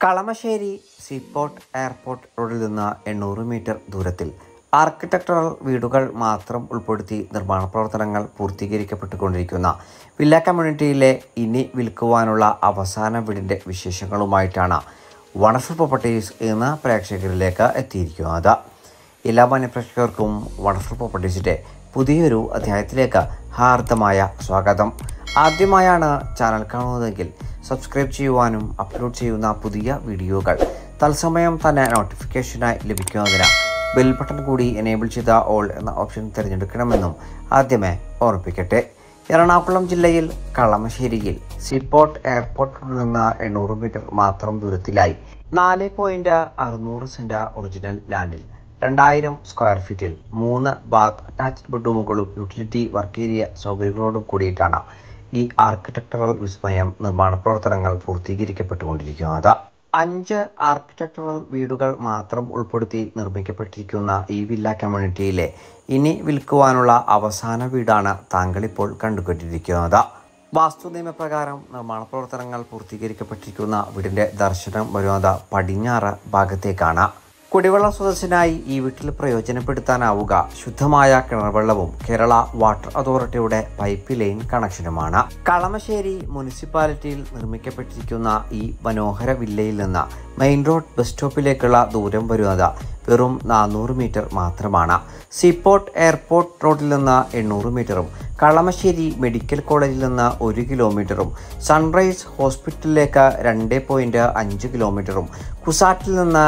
Kalamassery seaport airport റോഡിൽ നിന്ന് 800 metre ദൂരത്തിൽ ആർക്കിടെക്ചറൽ വീടുകൾ മാത്രം ഉൾപ്പെടുത്തി നിർമ്മാണ പ്രവർത്തനങ്ങൾ പൂർത്തീകരിക്കപ്പെട്ടുകൊണ്ടിരിക്കുന്ന വില്ല കമ്മ്യൂണിറ്റിയിലെ ഇനി വിൽക്കുവാനുള്ള അവസാന വീടിൻ്റെ വിശേഷങ്ങളുമായിട്ടാണ് വണ്ടർഫുൾ പ്രോപ്പർട്ടീസ് എന്ന പ്രേക്ഷകരിലേക്ക് എത്തിയിരിക്കുന്നത്. എല്ലാ മാന്യപ്രേക്ഷകർക്കും വണ്ടർഫുൾ പ്രോപ്പർട്ടീസിൻ്റെ പുതിയൊരു അധ്യായത്തിലേക്ക് ഹാർദമായ സ്വാഗതം. ആദ്യമായാണ് ചാനൽ കാണുന്നതെങ്കിൽ സബ്സ്ക്രൈബ് ചെയ്യുവാനും അപ്ലോഡ് ചെയ്യുന്ന പുതിയ വീഡിയോകൾ തത്സമയം തന്നെ നോട്ടിഫിക്കേഷനായി ലഭിക്കുന്നതിന് ബെൽ ബട്ടൺ കൂടി എനേബിൾ ചെയ്ത ഓൾ എന്ന ഓപ്ഷൻ തിരഞ്ഞെടുക്കണമെന്നും ആദ്യമേ ഓർമ്മിപ്പിക്കട്ടെ. എറണാകുളം ജില്ലയിൽ കളമശ്ശേരിയിൽ സീപോർട്ട് എയർപോർട്ടിൽ നിന്ന് 800 മീറ്റർ മാത്രം ദൂരത്തിലായി 4.600 സെന്റ് ഒറിജിനൽ ലാൻഡിൽ 2000 സ്ക്വയർ ഫീറ്റിൽ 3 ബാത്ത് അറ്റാച്ച്ഡ് ബെഡ്റൂമുകളും യൂട്ടിലിറ്റി വർക്ക് ഏരിയ സൗകര്യങ്ങളോടും കൂടിയിട്ടാണ് ഈ ആർക്കിടെക്ചറൽ വിസ്മയം നിർമ്മാണ പ്രവർത്തനങ്ങൾ പൂർത്തീകരിക്കപ്പെട്ടുകൊണ്ടിരിക്കുന്നത്. 5 ആർക്കിടെക്ചറൽ വീടുകൾ മാത്രം ഉൾപ്പെടുത്തി നിർമ്മിക്കപ്പെട്ടിരിക്കുന്ന ഈ വില്ല കമ്മ്യൂണിറ്റിയിലെ ഇനി വിൽക്കുവാനുള്ള അവസാന വീടാണ് താങ്കളിപ്പോൾ കണ്ടുകൊണ്ടിരിക്കുന്നത്. വാസ്തു നിയമപ്രകാരം നിർമ്മാണ പ്രവർത്തനങ്ങൾ പൂർത്തീകരിക്കപ്പെട്ടിരിക്കുന്ന വീടിൻ്റെ ദർശനം വരുന്നത് പടിഞ്ഞാറ് ഭാഗത്തേക്കാണ്. കുടിവെള്ള സ്രോതസ്സിനായി ഈ വീട്ടിൽ പ്രയോജനപ്പെടുത്താനാവുക ശുദ്ധമായ കിണർവെള്ളവും കേരള വാട്ടർ അതോറിറ്റിയുടെ പൈപ്പ് ലൈൻ കണക്ഷനുമാണ്. കളമശ്ശേരി മുനിസിപ്പാലിറ്റിയിൽ നിർമ്മിക്കപ്പെട്ടിരിക്കുന്ന ഈ മനോഹര വില്ലയിൽ നിന്ന് മെയിൻ റോഡ് ബസ് സ്റ്റോപ്പിലേക്കുള്ള ദൂരം വരുന്നത് വെറും 400 മീറ്റർ മാത്രമാണ്. സീപോർട്ട് എയർപോർട്ട് റോഡിൽ നിന്ന് 800 മീറ്ററും കളമശ്ശേരി മെഡിക്കൽ കോളേജിൽ നിന്ന് 1 കിലോമീറ്ററും സൺറൈസ് ഹോസ്പിറ്റലിലേക്ക് 2.5 കിലോമീറ്ററും കുസാറ്റിൽ നിന്ന്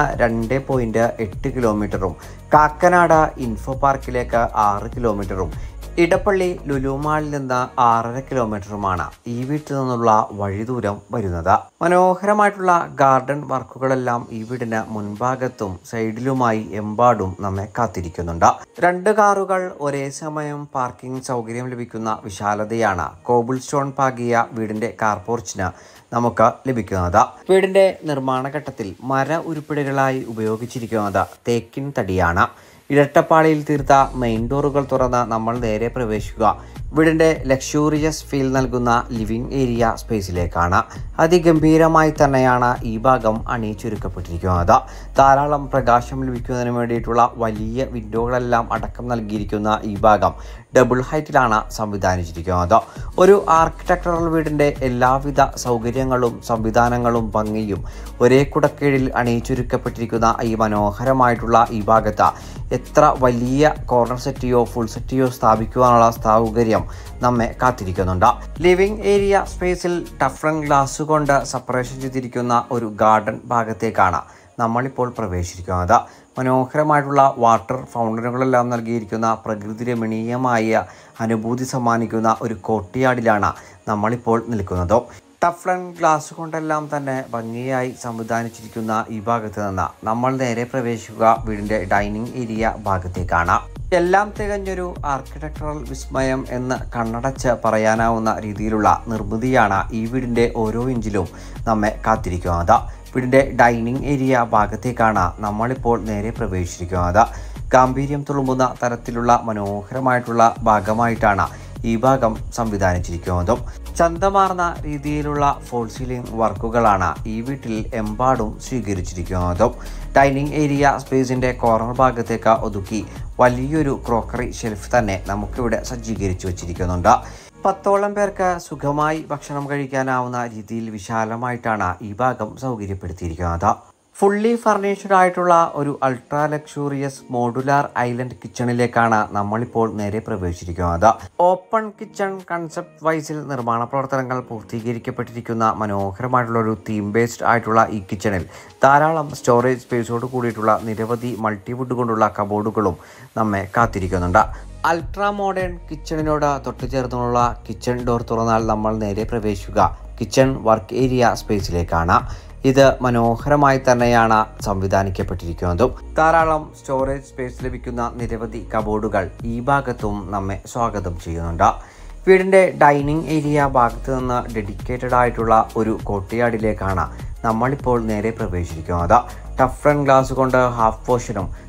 2.8 കിലോമീറ്ററും കാക്കനാട് ഇൻഫോ പാർക്കിലേക്ക് 6 കിലോമീറ്ററും ഇടപ്പള്ളി ലുലു മാളിൽ നിന്ന് 6.5 കിലോമീറ്ററുമാണ് ഈ വീട്ടിൽ നിന്നുള്ള വഴി ദൂരം വരുന്നത്. മനോഹരമായിട്ടുള്ള ഗാർഡൻ വർക്കുകളെല്ലാം ഈ വീടിന് മുൻഭാഗത്തും സൈഡിലുമായി എമ്പാടും നമ്മെ കാത്തിരിക്കുന്നുണ്ട്. 2 കാറുകൾ ഒരേ സമയം പാർക്കിംഗ് സൗകര്യം ലഭിക്കുന്ന വിശാലതയാണ് കോബിൾ സ്റ്റോൺ പാകിയ വീടിന്റെ കാർ പോർച്ചിന് നമുക്ക് ലഭിക്കുന്നത്. വീടിന്റെ നിർമ്മാണ ഘട്ടത്തിൽ മര ഉരുപ്പിടികളായി ഉപയോഗിച്ചിരിക്കുന്നത് തേക്കിൻ തടിയാണ്. ഇരട്ടപ്പാളിയിൽ തീർത്ത മെയിൻ ഡോറുകൾ തുറന്ന് നമ്മൾ നേരെ പ്രവേശിക്കുക വീടിൻ്റെ ലക്ഷൂറിയസ് ഫീൽ നൽകുന്ന ലിവിംഗ് ഏരിയ സ്പേസിലേക്കാണ്. അതിഗംഭീരമായി തന്നെയാണ് ഈ ഭാഗം അണിയിച്ചൊരുക്കപ്പെട്ടിരിക്കുന്നത്. ധാരാളം പ്രകാശം ലഭിക്കുന്നതിന് വേണ്ടിയിട്ടുള്ള വലിയ വിൻഡോകളെല്ലാം അടക്കം നൽകിയിരിക്കുന്ന ഈ ഭാഗം ഡബിൾ ഹൈറ്റിലാണ് സംവിധാനിച്ചിരിക്കുന്നത്. ഒരു ആർക്കിടെക്ചറൽ വീടിൻ്റെ എല്ലാവിധ സൗകര്യങ്ങളും സംവിധാനങ്ങളും ഭംഗിയും ഒരേ കുടക്കീഴിൽ അണിയിച്ചൊരുക്കപ്പെട്ടിരിക്കുന്ന ഈ മനോഹരമായിട്ടുള്ള ഈ ഭാഗത്ത് എത്ര വലിയ കോർണർ സെറ്റിയോ ഫുൾ സെറ്റിയോ സ്ഥാപിക്കുവാനുള്ള സൗകര്യം നമ്മെ കാത്തിരിക്കുന്നുണ്ട്. ലിവിംഗ് ഏരിയ സ്പേസിൽ ടഫ്ലൻ ഗ്ലാസ് കൊണ്ട് സെപ്പറേഷൻ ചെയ്തിരിക്കുന്ന ഒരു ഗാർഡൻ ഭാഗത്തേക്കാണ് നമ്മളിപ്പോൾ പ്രവേശിക്കുന്നത്. മനോഹരമായിട്ടുള്ള വാട്ടർ ഫൗണ്ടനുകളെല്ലാം നൽകിയിരിക്കുന്ന പ്രകൃതി രമണീയമായ അനുഭൂതി സമ്മാനിക്കുന്ന ഒരു കോർട്ട്യാർഡിലാണ് നമ്മളിപ്പോൾ നിൽക്കുന്നത്. ടഫ്ലൻ ഗ്ലാസ് കൊണ്ടെല്ലാം തന്നെ ഭംഗിയായി സംവിധാനിച്ചിരിക്കുന്ന ഈ ഭാഗത്ത് നിന്ന് നമ്മൾ നേരെ പ്രവേശിക്കുക വീടിൻ്റെ ഡൈനിങ് ഏരിയ ഭാഗത്തേക്കാണ്. എല്ലാം തികഞ്ഞൊരു ആർക്കിടെക്ചറൽ വിസ്മയം എന്ന് കണ്ണടച്ച് പറയാനാവുന്ന രീതിയിലുള്ള നിർമ്മിതിയാണ് ഈ വീടിൻ്റെ ഓരോ ഇഞ്ചിലും നമ്മെ കാത്തിരിക്കുന്നത്. വീടിൻ്റെ ഡൈനിങ് ഏരിയ ഭാഗത്തേക്കാണ് നമ്മളിപ്പോൾ നേരെ പ്രവേശിച്ചിരിക്കുന്നത്. ഗാംഭീര്യം തുളുമ്പുന്ന തരത്തിലുള്ള മനോഹരമായിട്ടുള്ള ഭാഗമായിട്ടാണ് ഈ ഭാഗം സംവിധാനിച്ചിരിക്കുന്നതും. ചന്തമാർന്ന രീതിയിലുള്ള ഫോൾ സീലിംഗ് വർക്കുകളാണ് ഈ വീട്ടിൽ എമ്പാടും സ്വീകരിച്ചിരിക്കുന്നതും. ഡൈനിങ് ഏരിയ സ്പേസിൻ്റെ കോർണർ ഭാഗത്തേക്ക് ഒതുക്കി വലിയൊരു ക്രോക്കറി ഷെൽഫ് തന്നെ നമുക്കിവിടെ സജ്ജീകരിച്ചു വച്ചിരിക്കുന്നുണ്ട്. 10ഓളം പേർക്ക് സുഖമായി ഭക്ഷണം കഴിക്കാനാവുന്ന രീതിയിൽ വിശാലമായിട്ടാണ് ഈ ഭാഗം സൗകര്യപ്പെടുത്തിയിരിക്കുന്നത്. ഫുള്ളി ഫർണിഷ്ഡ് ആയിട്ടുള്ള ഒരു അൾട്രാ ലക്ഷൂറിയസ് മോഡുലാർ ഐലൻഡ് കിച്ചണിലേക്കാണ് നമ്മളിപ്പോൾ നേരെ പ്രവേശിച്ചിരിക്കുന്നത്. ഓപ്പൺ കിച്ചൺ കൺസെപ്റ്റ് വൈസിൽ നിർമ്മാണ പ്രവർത്തനങ്ങൾ പൂർത്തീകരിക്കപ്പെട്ടിരിക്കുന്ന മനോഹരമായിട്ടുള്ള ഒരു തീം ബേസ്ഡ് ആയിട്ടുള്ള ഈ കിച്ചണിൽ ധാരാളം സ്റ്റോറേജ് സ്പേസോട് കൂടിയിട്ടുള്ള നിരവധി മൾട്ടിവുഡ് കൊണ്ടുള്ള കബോർഡുകളും നമ്മെ കാത്തിരിക്കുന്നുണ്ട്. അൾട്രാ മോഡേൺ കിച്ചണിനോട് തൊട്ടുചേർന്നുള്ള കിച്ചൺ ഡോർ തുറന്നാൽ നമ്മൾ നേരെ പ്രവേശിക്കുക കിച്ചൺ വർക്ക് ഏരിയ സ്പേസിലേക്കാണ്. ഇത് മനോഹരമായി തന്നെയാണ് സംവിധാനിക്കപ്പെട്ടിരിക്കുന്നതും. ധാരാളം സ്റ്റോറേജ് സ്പേസ് ലഭിക്കുന്ന നിരവധി കബോർഡുകൾ ഈ ഭാഗത്തും നമ്മെ സ്വാഗതം ചെയ്യുന്നുണ്ട്. വീടിൻ്റെ ഡൈനിങ് ഏരിയ ഭാഗത്ത് നിന്ന് ഡെഡിക്കേറ്റഡ് ആയിട്ടുള്ള ഒരു കോർട്ട്യാർഡിലേക്കാണ് നമ്മളിപ്പോൾ നേരെ പ്രവേശിച്ചിരിക്കുന്നത്. ടഫ്ലൻ ഗ്ലാസ് കൊണ്ട് ഹാഫ് പോർഷനും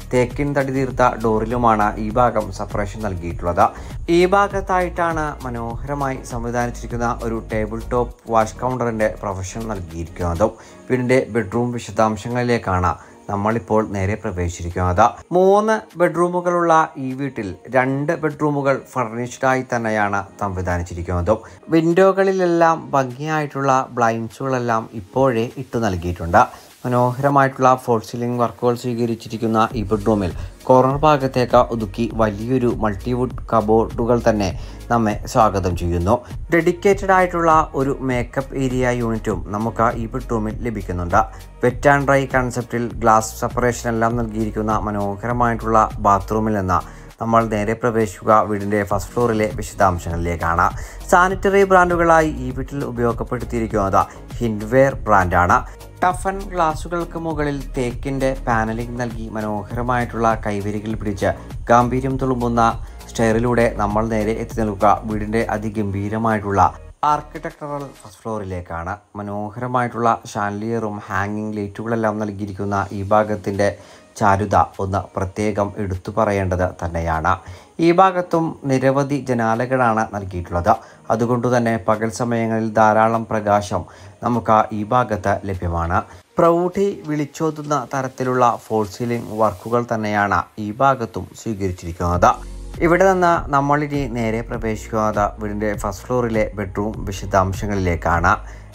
തേക്കിൻ തടി തീർത്ത ഡോറിലുമാണ് ഈ ഭാഗം സെപ്പറേഷൻ നൽകിയിട്ടുള്ളത്. ഈ ഭാഗത്തായിട്ടാണ് മനോഹരമായി സംവിധാനിച്ചിരിക്കുന്ന ഒരു ടേബിൾ ടോപ്പ് വാഷ് കൗണ്ടറിൻ്റെ പ്രൊഫഷൻ നൽകിയിരിക്കുന്നതും. വീടിൻ്റെ ബെഡ്റൂം വിശദാംശങ്ങളിലേക്കാണ് നമ്മളിപ്പോൾ നേരെ പ്രവേശിച്ചിരിക്കുന്നത്. 3 ബെഡ്റൂമുകളുള്ള ഈ വീട്ടിൽ 2 ബെഡ്റൂമുകൾ ഫർണിഷ്ഡായി തന്നെയാണ് സംവിധാനിച്ചിരിക്കുന്നത്. വിൻഡോകളിലെല്ലാം ഭംഗിയായിട്ടുള്ള ബ്ലൈൻഡ്സുകളെല്ലാം ഇപ്പോഴേ ഇട്ടു നൽകിയിട്ടുണ്ട്. മനോഹരമായിട്ടുള്ള ഫോൾ സീലിംഗ് വർക്കുകൾ സ്വീകരിച്ചിരിക്കുന്ന ഈ ബെഡ്റൂമിൽ കോർണർ ഭാഗത്തേക്ക് ഒതുക്കി വലിയൊരു മൾട്ടിവുഡ് കബോർഡുകൾ തന്നെ നമ്മെ സ്വാഗതം ചെയ്യുന്നു. ഡെഡിക്കേറ്റഡ് ആയിട്ടുള്ള ഒരു മേക്കപ്പ് ഏരിയ യൂണിറ്റും നമുക്ക് ഈ ബെഡ്റൂമിൽ ലഭിക്കുന്നുണ്ട്. വെറ്റ് ആൻഡ് ഡ്രൈ കൺസെപ്റ്റിൽ ഗ്ലാസ് സെപ്പറേഷൻ എല്ലാം നൽകിയിരിക്കുന്ന മനോഹരമായിട്ടുള്ള ബാത്റൂമിൽ നിന്ന് നമ്മൾ നേരെ പ്രവേശിക്കുക വീടിൻ്റെ ഫസ്റ്റ് ഫ്ലോറിലെ വിശദാംശങ്ങളിലേക്കാണ്. സാനിറ്ററി ബ്രാൻഡുകളായി ഈ വീട്ടിൽ ഉപയോഗപ്പെടുത്തിയിരിക്കുന്നത് ഹിൻഡ്വെയർ ബ്രാൻഡാണ്. ടഫൻ ഗ്ലാസുകൾക്ക് മുകളിൽ തേക്കിൻ്റെ പാനലിംഗ് നൽകി മനോഹരമായിട്ടുള്ള കൈവരികൾ പിടിച്ച് ഗാംഭീര്യം തുളുമ്പുന്ന സ്റ്റെയറിലൂടെ നമ്മൾ നേരെ എത്തി നിൽക്കുക വീടിൻ്റെ അതിഗംഭീരമായിട്ടുള്ള ആർക്കിടെക്ചറൽ ഫസ്റ്റ് ഫ്ലോറിലേക്കാണ്. മനോഹരമായിട്ടുള്ള ഷാൻലിയറും ഹാങ്ങിങ് ലൈറ്റുകളെല്ലാം നൽകിയിരിക്കുന്ന ഈ ഭാഗത്തിൻ്റെ ചാരുത ഒന്ന് പ്രത്യേകം എടുത്തു പറയേണ്ടത് തന്നെയാണ്. ഈ ഭാഗത്തും നിരവധി ജനാലകളാണ് നൽകിയിട്ടുള്ളത്. അതുകൊണ്ട് തന്നെ പകൽ സമയങ്ങളിൽ ധാരാളം പ്രകാശം നമുക്ക് ഈ ഭാഗത്ത് ലഭ്യമാണ്. പ്രൗഢി വിളിച്ചോതുന്ന തരത്തിലുള്ള ഫോൾ സീലിംഗ് വർക്കുകൾ തന്നെയാണ് ഈ ഭാഗത്തും സ്വീകരിച്ചിരിക്കുന്നത്. ഇവിടെ നിന്ന് നമ്മളിനി നേരെ പ്രവേശിക്കുന്നത് വീടിൻ്റെ ഫസ്റ്റ് ഫ്ലോറിലെ ബെഡ്റൂം വിശദാംശങ്ങളിലേക്കാണ്.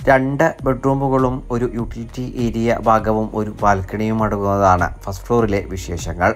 2 ബെഡ്റൂമുകളും ഒരു യൂട്ടിലിറ്റി ഏരിയ ഭാഗവും ഒരു ബാൽക്കണിയും അടങ്ങുന്നതാണ് ഫസ്റ്റ് ഫ്ലോറിലെ വിശേഷങ്ങൾ.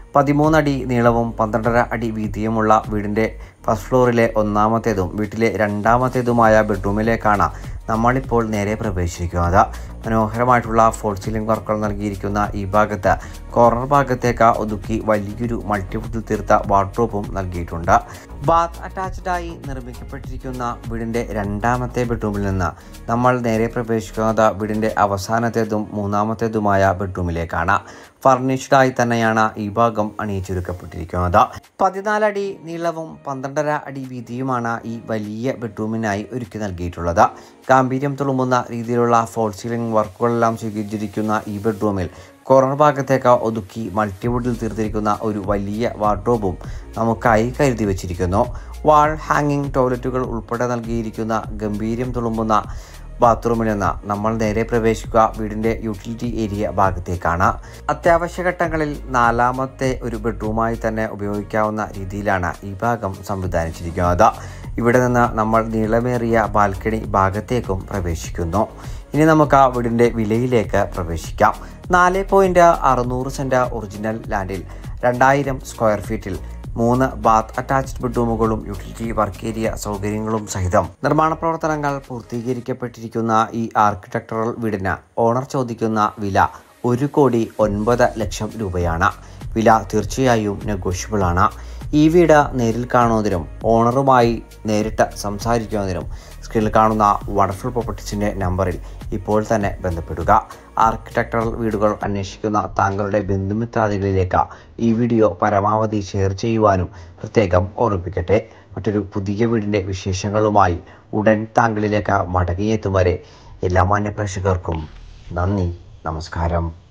13 അടി നീളവും 12.5 അടി വീതിയുമുള്ള വീടിൻ്റെ ഫസ്റ്റ് ഫ്ലോറിലെ ഒന്നാമത്തേതും വീട്ടിലെ രണ്ടാമത്തേതുമായ ബെഡ്റൂമിലേക്കാണ് നമ്മളിപ്പോൾ നേരെ പ്രവേശിക്കുന്നത്. മനോഹരമായിട്ടുള്ള ഫോൾ സീലിംഗ് വർക്കുകൾ നൽകിയിരിക്കുന്ന ഈ ഭാഗത്ത് കോർണർ ഭാഗത്തേക്ക് ഒതുക്കി വലിയൊരു മൾട്ടിവുഡിൽ തീർത്ത വാർഡ്രോബും നൽകിയിട്ടുണ്ട്. ബാത്ത് അറ്റാച്ച്ഡായി നിർമ്മിക്കപ്പെട്ടിരിക്കുന്ന വീടിൻ്റെ രണ്ടാമത്തെ ബെഡ്റൂമിൽ നിന്ന് നമ്മൾ നേരെ പ്രവേശിക്കുന്നത് വീടിൻ്റെ അവസാനത്തേതും മൂന്നാമത്തേതുമായ ബെഡ്റൂമിലേക്കാണ്. ഫർണിഷ്ഡായി തന്നെയാണ് ഈ ഭാഗം അണിയിച്ചൊരുക്കപ്പെട്ടിരിക്കുന്നത്. 14 അടി നീളവും 12.5 അടി വീതിയുമാണ് ഈ വലിയ ബെഡ്റൂമിനായി ഒരുക്കി നൽകിയിട്ടുള്ളത്. ഗാംഭീര്യം തുളുമ്പുന്ന രീതിയിലുള്ള ഫോൾ സീലിംഗ് വർക്കുകളെല്ലാം സ്വീകരിച്ചിരിക്കുന്ന ഈ ബെഡ്റൂമിൽ കോർണർ ഭാഗത്തേക്ക് ഒതുക്കി മൾട്ടിവുഡിൽ തീർത്തിരിക്കുന്ന ഒരു വലിയ വാർഡ്രോബും നമുക്കായി കരുതി വച്ചിരിക്കുന്നു. വാൾ ഹാങ്ങിങ് ടോയ്ലറ്റുകൾ ഉൾപ്പെടെ നൽകിയിരിക്കുന്ന ഗംഭീര്യം തുളുമ്പുന്ന ബാത്റൂമിൽ നിന്ന് നമ്മൾ നേരെ പ്രവേശിക്കുക വീടിൻ്റെ യൂട്ടിലിറ്റി ഏരിയ ഭാഗത്തേക്കാണ്. അത്യാവശ്യ ഘട്ടങ്ങളിൽ 4ാമത്തെ ഒരു ബെഡ്റൂമായി തന്നെ ഉപയോഗിക്കാവുന്ന രീതിയിലാണ് ഈ ഭാഗം സംവിധാനിച്ചിരിക്കുന്നത്. ഇവിടെ നിന്ന് നമ്മൾ നീളമേറിയ ബാൽക്കണി ഭാഗത്തേക്കും പ്രവേശിക്കുന്നു. ഇനി നമുക്ക് വീടിൻ്റെ വിലയിലേക്ക് പ്രവേശിക്കാം. 4.6 സെൻറ് ഒറിജിനൽ ലാൻഡിൽ 2000 സ്ക്വയർ ഫീറ്റിൽ 3 ബാത്ത് അറ്റാച്ച്ഡ് ബെഡ്റൂമുകളും യൂട്ടിലിറ്റി വർക്ക് ഏരിയ സൗകര്യങ്ങളും സഹിതം നിർമ്മാണ പ്രവർത്തനങ്ങൾ പൂർത്തീകരിക്കപ്പെട്ടിരിക്കുന്ന ഈ ആർക്കിടെക്ചറൽ വീടിന് ഓണർ ചോദിക്കുന്ന വില 1,09,00,000 രൂപയാണ്. വില തീർച്ചയായും നെഗോഷ്യബിൾ ആണ്. ഈ വീട് നേരിൽ കാണുന്നതിനും ഓണറുമായി നേരിട്ട് സംസാരിക്കുന്നതിനും സ്ക്രീനിൽ കാണുന്ന വണ്ടർഫുൾ പ്രോപ്പർട്ടീസിൻ്റെ നമ്പറിൽ ഇപ്പോൾ തന്നെ ബന്ധപ്പെടുക. ആർക്കിടെക്ചറൽ വീടുകൾ അന്വേഷിക്കുന്ന താങ്കളുടെ ബന്ധുമിത്രാദികളിലേക്ക് ഈ വീഡിയോ പരമാവധി ഷെയർ ചെയ്യുവാനും പ്രത്യേകം ഓർമ്മിപ്പിക്കട്ടെ. മറ്റൊരു പുതിയ വീടിൻ്റെ വിശേഷങ്ങളുമായി ഉടൻ താങ്കളിലേക്ക് മടങ്ങിയെത്തും വരെ എല്ലാ മാന്യ പ്രേക്ഷകർക്കും നന്ദി, നമസ്കാരം.